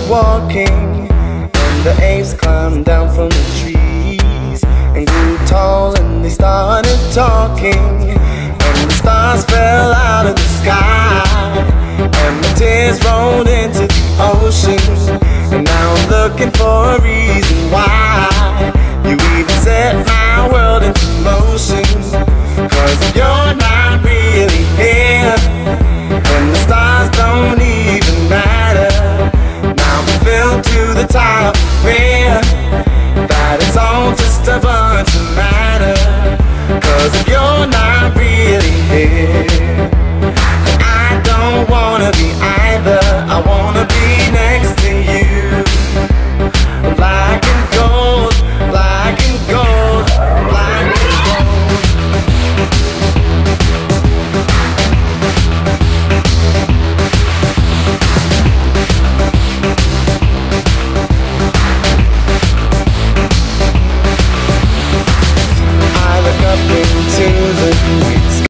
walking, and the apes climbed down from the trees and grew tall, and they started talking, and the stars fell out of the sky, and the tears rolled into the ocean. And now I'm looking for a reason why